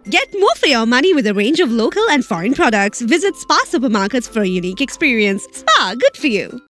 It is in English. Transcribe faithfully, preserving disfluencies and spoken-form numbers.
Get more for your money with a range of local and foreign products. Visit Spa supermarkets for a unique experience. Spa, good for you.